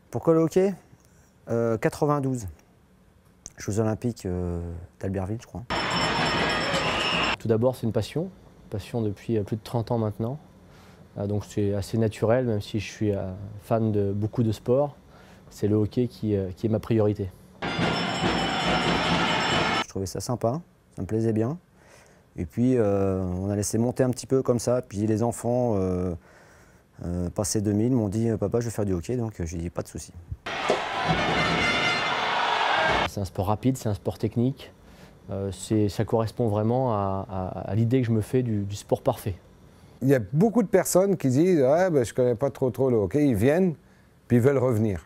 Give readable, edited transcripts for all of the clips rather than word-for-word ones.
Pourquoi le hockey 92, Jeux Olympiques d'Albertville, je crois. Tout d'abord, c'est une passion depuis plus de 30 ans maintenant. Donc c'est assez naturel, même si je suis fan de beaucoup de sports. C'est le hockey qui est ma priorité. Je trouvais ça sympa, ça me plaisait bien. Et puis on a laissé monter un petit peu comme ça. Puis les enfants, passé 2000, m'ont dit « Papa, je vais faire du hockey », donc j'ai dit « Pas de souci ». C'est un sport rapide, c'est un sport technique. Ça correspond vraiment à l'idée que je me fais du sport parfait. Il y a beaucoup de personnes qui disent ah, ben, « je ne connais pas trop le hockey », ils viennent, puis ils veulent revenir.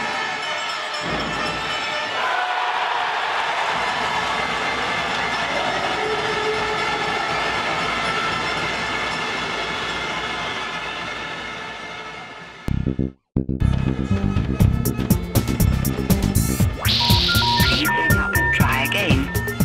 Try again.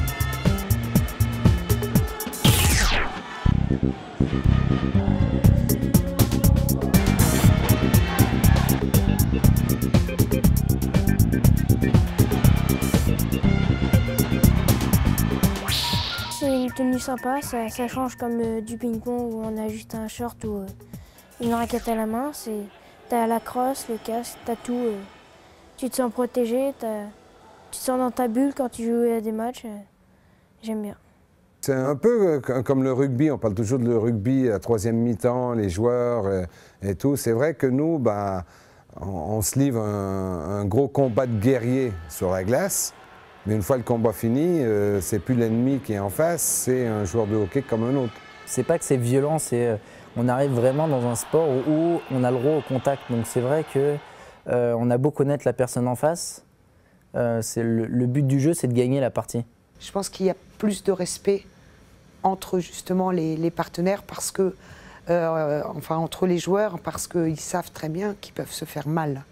C'est une tenue sympa, ça change comme du ping-pong où on a juste un short ou une raquette à la main. T'as la crosse, le casque, t'as tout. Tu te sens protégé, tu te sens dans ta bulle quand tu joues à des matchs. J'aime bien. C'est un peu comme le rugby, on parle toujours de le rugby à troisième mi-temps, les joueurs et tout. C'est vrai que nous, ben, on se livre un gros combat de guerrier sur la glace, mais une fois le combat fini, c'est plus l'ennemi qui est en face, c'est un joueur de hockey comme un autre. C'est pas que c'est violent, on arrive vraiment dans un sport où on a le droit au contact. Donc c'est vrai qu'on a beau connaître la personne en face, le but du jeu, c'est de gagner la partie. Je pense qu'il y a plus de respect entre justement les partenaires parce que, enfin entre les joueurs, parce qu'ils savent très bien qu'ils peuvent se faire mal.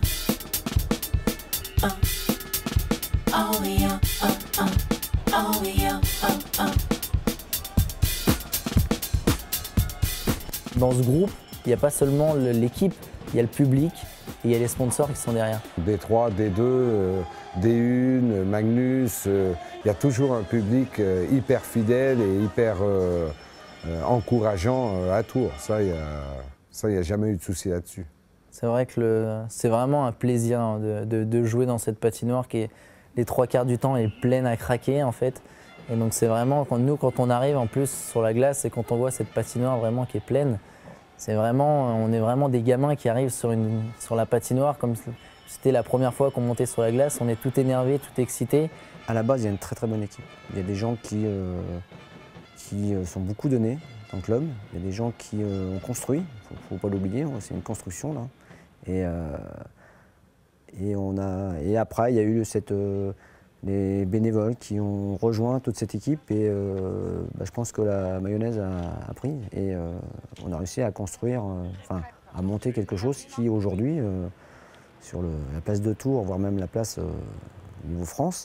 Dans ce groupe, il n'y a pas seulement l'équipe, il y a le public et il y a les sponsors qui sont derrière. D3, D2, D1, Magnus, il y a toujours un public hyper fidèle et hyper encourageant à Tours. Ça, il n'y a jamais eu de souci là-dessus. C'est vrai que c'est vraiment un plaisir de jouer dans cette patinoire qui est les 3/4 du temps est pleine à craquer en fait. Et donc c'est vraiment, quand on arrive en plus sur la glace et quand on voit cette patinoire vraiment qui est pleine, on est vraiment des gamins qui arrivent sur la patinoire comme c'était la première fois qu'on montait sur la glace, on est tout énervé, tout excité. À la base, il y a une très très bonne équipe. Il y a des gens qui sont beaucoup donnés dans le club. Il y a des gens qui ont construit, il ne faut pas l'oublier, c'est une construction là. Et après, il y a eu les bénévoles qui ont rejoint toute cette équipe et je pense que la mayonnaise a pris et on a réussi à construire, à monter quelque chose qui aujourd'hui, sur la place de Tours, voire même la place au niveau France,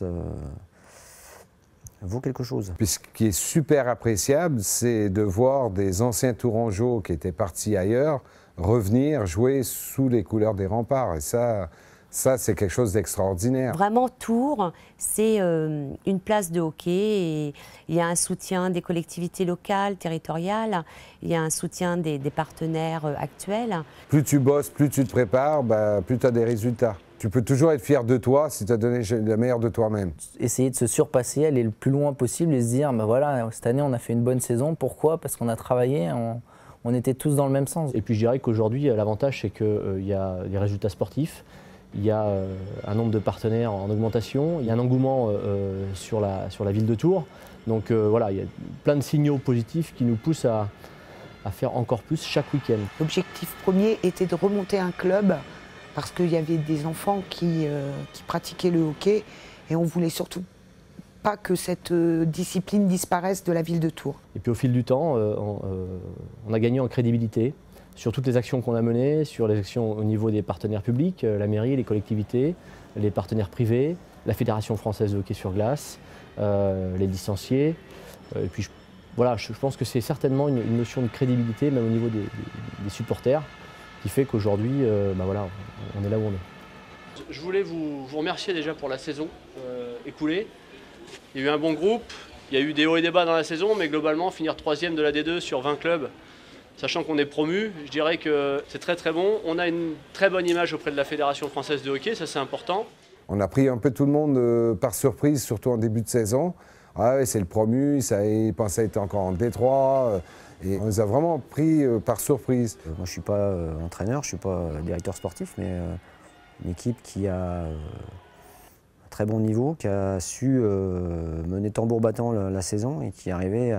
vaut quelque chose. Puis ce qui est super appréciable, c'est de voir des anciens Tourangeaux qui étaient partis ailleurs revenir jouer sous les couleurs des remparts. Et ça c'est quelque chose d'extraordinaire. Vraiment, Tours, c'est une place de hockey et il y a un soutien des collectivités locales, territoriales, il y a un soutien des partenaires actuels. Plus tu bosses, plus tu te prépares, plus tu as des résultats. Tu peux toujours être fier de toi si tu as donné le meilleur de toi-même. Essayer de se surpasser, aller le plus loin possible et se dire, voilà, cette année on a fait une bonne saison. Pourquoi? Parce qu'on a travaillé, on était tous dans le même sens. Et puis je dirais qu'aujourd'hui, l'avantage c'est qu'il y a des résultats sportifs. Il y a un nombre de partenaires en augmentation, il y a un engouement sur la ville de Tours. Donc voilà, il y a plein de signaux positifs qui nous poussent à faire encore plus chaque week-end. L'objectif premier était de remonter un club parce qu'il y avait des enfants qui pratiquaient le hockey et on voulait surtout pas que cette discipline disparaisse de la ville de Tours. Et puis au fil du temps, on a gagné en crédibilité. Sur toutes les actions qu'on a menées, sur les actions au niveau des partenaires publics, la mairie, les collectivités, les partenaires privés, la Fédération française de hockey sur glace, les licenciés. Et puis je pense que c'est certainement une notion de crédibilité, même au niveau des supporters, qui fait qu'aujourd'hui, on est là où on est. Je voulais vous remercier déjà pour la saison écoulée. Il y a eu un bon groupe, il y a eu des hauts et des bas dans la saison, mais globalement, finir 3e de la D2 sur 20 clubs, sachant qu'on est promu, je dirais que c'est très très bon. On a une très bonne image auprès de la Fédération française de hockey, ça c'est important. On a pris un peu tout le monde par surprise, surtout en début de saison. Ah ouais, c'est le promu, il pensait être encore en D3. Et on nous a vraiment pris par surprise. Moi, je ne suis pas entraîneur, je ne suis pas directeur sportif, mais une équipe qui a un très bon niveau, qui a su mener tambour battant la saison et qui est arrivée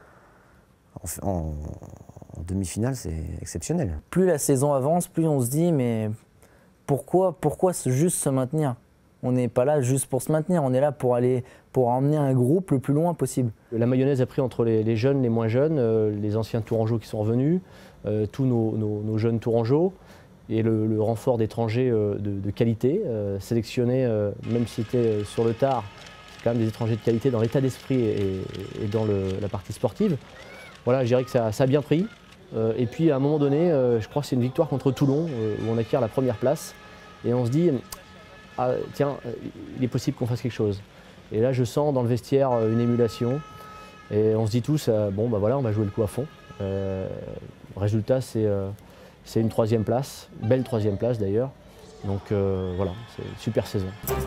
en demi-finale, c'est exceptionnel. Plus la saison avance, plus on se dit mais pourquoi juste se maintenir? On n'est pas là juste pour se maintenir, on est là pour emmener un groupe le plus loin possible. La mayonnaise a pris entre les jeunes, les moins jeunes, les anciens Tourangeaux qui sont revenus, tous nos jeunes Tourangeaux et le renfort d'étrangers de qualité, sélectionnés, même si c'était sur le tard, c'est quand même des étrangers de qualité dans l'état d'esprit et dans la partie sportive. Voilà, je dirais que ça a bien pris. Et puis à un moment donné, je crois que c'est une victoire contre Toulon où on acquiert la première place et on se dit ah, tiens, il est possible qu'on fasse quelque chose. Et là, je sens dans le vestiaire une émulation. Et on se dit tous, bon, bah voilà, on va jouer le coup à fond. Résultat, c'est une 3e place, belle 3e place d'ailleurs. Donc voilà, c'est une super saison.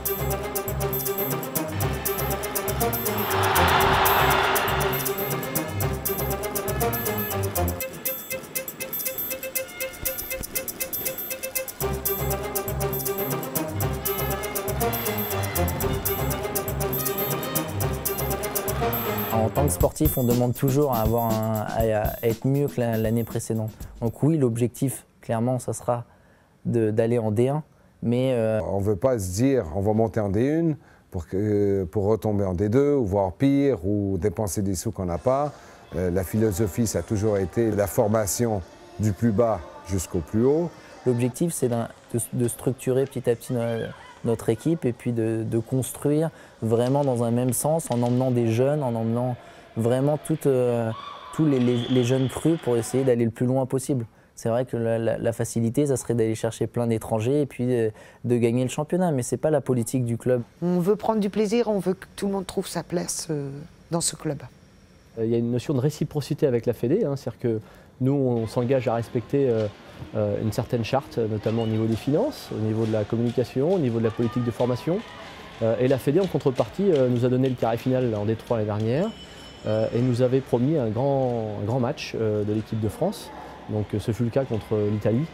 En tant que sportif, on demande toujours à être mieux que l'année précédente. Donc oui, l'objectif, clairement, ça sera d'aller en D1. Mais on ne veut pas se dire on va monter en D1 pour retomber en D2 ou voire pire ou dépenser des sous qu'on n'a pas. La philosophie, ça a toujours été la formation du plus bas jusqu'au plus haut. L'objectif, c'est de structurer petit à petit notre équipe et puis de construire vraiment dans un même sens en emmenant des jeunes, en emmenant vraiment tous les jeunes crus pour essayer d'aller le plus loin possible. C'est vrai que la facilité, ça serait d'aller chercher plein d'étrangers et puis de gagner le championnat, mais ce n'est pas la politique du club. On veut prendre du plaisir, on veut que tout le monde trouve sa place dans ce club. Il y a une notion de réciprocité avec la Fédé, hein, c'est-à-dire que nous, on s'engage à respecter une certaine charte, notamment au niveau des finances, au niveau de la communication, au niveau de la politique de formation. Et la Fédé, en contrepartie, nous a donné le carré final en D3 l'année dernière et nous avait promis un grand match de l'équipe de France. Donc ce fut le cas contre l'Italie.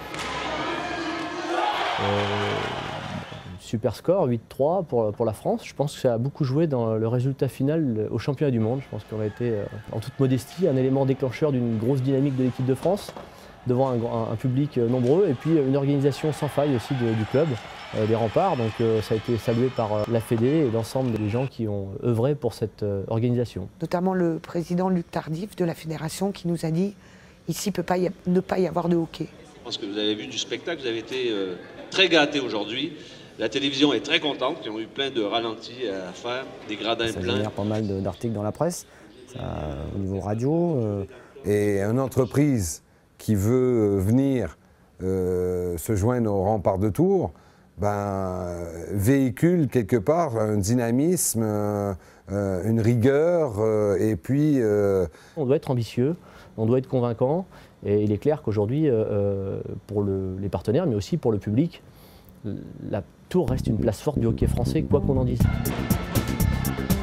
Super score, 8-3 pour la France. Je pense que ça a beaucoup joué dans le résultat final au championnat du monde. Je pense qu'on a été, en toute modestie, un élément déclencheur d'une grosse dynamique de l'équipe de France, devant un public nombreux et puis une organisation sans faille aussi du club, des Remparts. Donc ça a été salué par la Fédé et l'ensemble des gens qui ont œuvré pour cette organisation. Notamment le président Luc Tardif de la Fédération qui nous a dit ici ne peut pas ne pas y avoir de hockey. Je pense que vous avez vu du spectacle, vous avez été très gâtés aujourd'hui. La télévision est très contente, ils ont eu plein de ralentis à faire, des gradins pleins. Ça génère pas mal d'articles dans la presse, au niveau radio. Et une entreprise qui veut venir se joindre aux Remparts de Tours, véhicule quelque part un dynamisme, une rigueur, et puis... On doit être ambitieux, on doit être convaincant, et il est clair qu'aujourd'hui, pour les partenaires, mais aussi pour le public, la Tours reste une place forte du hockey français, quoi qu'on en dise.